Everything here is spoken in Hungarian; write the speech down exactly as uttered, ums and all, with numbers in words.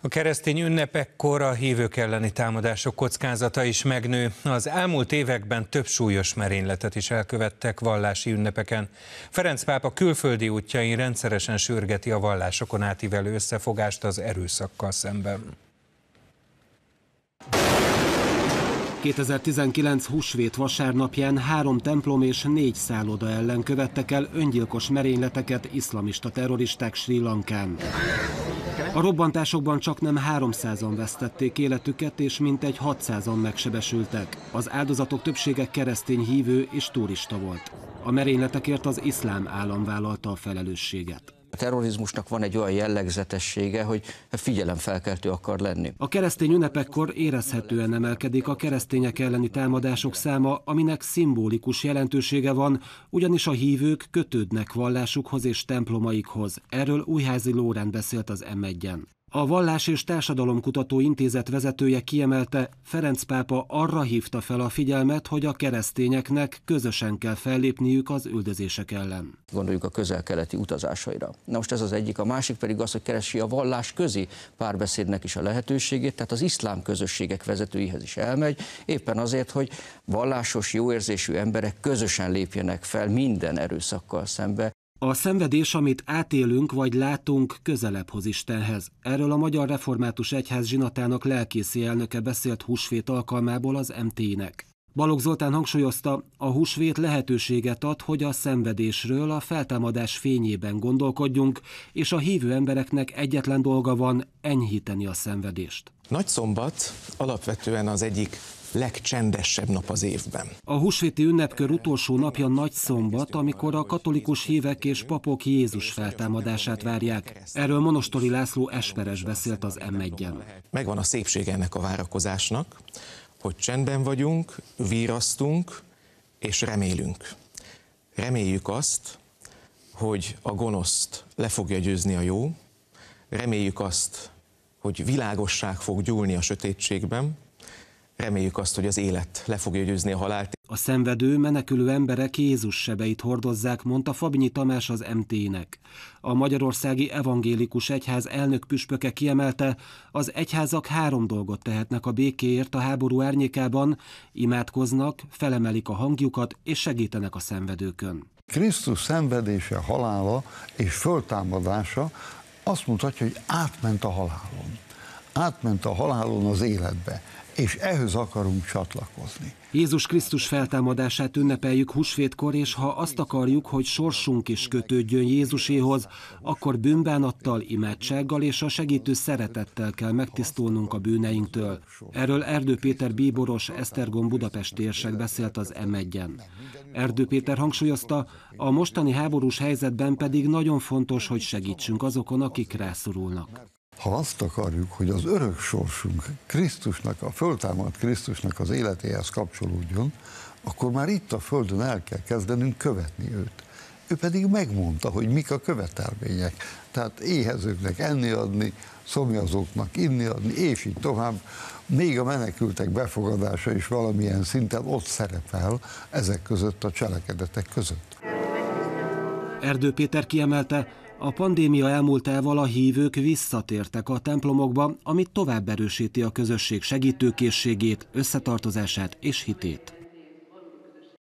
A keresztény ünnepekkor a hívők elleni támadások kockázata is megnő. Az elmúlt években több súlyos merényletet is elkövettek vallási ünnepeken. Ferenc pápa külföldi útjain rendszeresen sürgeti a vallásokon átívelő összefogást az erőszakkal szemben. kétezer-tizenkilenc húsvét vasárnapján három templom és négy szálloda ellen követtek el öngyilkos merényleteket iszlamista terroristák Srí Lankán. A robbantásokban csaknem háromszázan vesztették életüket, és mintegy hatszázan megsebesültek. Az áldozatok többsége keresztény hívő és turista volt. A merényletekért az iszlám állam vállalta a felelősséget. A terrorizmusnak van egy olyan jellegzetessége, hogy figyelemfelkeltő akar lenni. A keresztény ünnepekkor érezhetően emelkedik a keresztények elleni támadások száma, aminek szimbolikus jelentősége van, ugyanis a hívők kötődnek vallásukhoz és templomaikhoz. Erről Újházi Lórend beszélt az em egyen. A Vallás- és Társadalomkutató Intézet vezetője kiemelte, Ferenc pápa arra hívta fel a figyelmet, hogy a keresztényeknek közösen kell fellépniük az üldözések ellen. Gondoljuk a közel-keleti utazásaira. Na most ez az egyik, a másik pedig az, hogy keresi a vallás közi párbeszédnek is a lehetőségét, tehát az iszlám közösségek vezetőihez is elmegy, éppen azért, hogy vallásos, jóérzésű emberek közösen lépjenek fel minden erőszakkal szembe. A szenvedés, amit átélünk vagy látunk, közelebb hoz Istenhez. Erről a Magyar Református Egyház zsinatának lelkészi elnöke beszélt húsvét alkalmából az em té i-nek. Balogh Zoltán hangsúlyozta, a húsvét lehetőséget ad, hogy a szenvedésről a feltámadás fényében gondolkodjunk, és a hívő embereknek egyetlen dolga van, enyhíteni a szenvedést. Nagyszombat alapvetően az egyik legcsendesebb nap az évben. A húsvéti ünnepkör utolsó napja Nagyszombat, amikor a katolikus hívek és papok Jézus feltámadását várják. Erről Monostori László esperes beszélt az em egyen. Megvan a szépsége ennek a várakozásnak, hogy csendben vagyunk, virasztunk és remélünk. Reméljük azt, hogy a gonoszt le fogja győzni a jó, reméljük azt, hogy világosság fog gyúlni a sötétségben, reméljük azt, hogy az élet le fogja győzni a halált. A szenvedő, menekülő emberek Jézus sebeit hordozzák, mondta Fabinyi Tamás az em té i-nek. A Magyarországi Evangélikus Egyház elnök püspöke kiemelte, az egyházak három dolgot tehetnek a békéért a háború árnyékában: imádkoznak, felemelik a hangjukat és segítenek a szenvedőkön. Krisztus szenvedése, halála és föltámadása azt mutatja, hogy átment a halálon. Átment a halálon az életbe, és ehhez akarunk csatlakozni. Jézus Krisztus feltámadását ünnepeljük húsvétkor, és ha azt akarjuk, hogy sorsunk is kötődjön Jézuséhoz, akkor bűnbánattal, imádsággal és a segítő szeretettel kell megtisztulnunk a bűneinktől. Erről Erdő Péter bíboros, Esztergom budapesti érsek beszélt az em egyen. Erdő Péter hangsúlyozta, a mostani háborús helyzetben pedig nagyon fontos, hogy segítsünk azokon, akik rászorulnak. Ha azt akarjuk, hogy az örök sorsunk Krisztusnak, a föltámadt Krisztusnak az életéhez kapcsolódjon, akkor már itt a földön el kell kezdenünk követni őt. Ő pedig megmondta, hogy mik a követelmények. Tehát éhezőknek enni adni, szomjazóknak inni adni, és így tovább. Még a menekültek befogadása is valamilyen szinten ott szerepel ezek között a cselekedetek között. Erdő Péter kiemelte, a pandémia elmúltával a hívők visszatértek a templomokba, amit tovább erősíti a közösség segítőkészségét, összetartozását és hitét.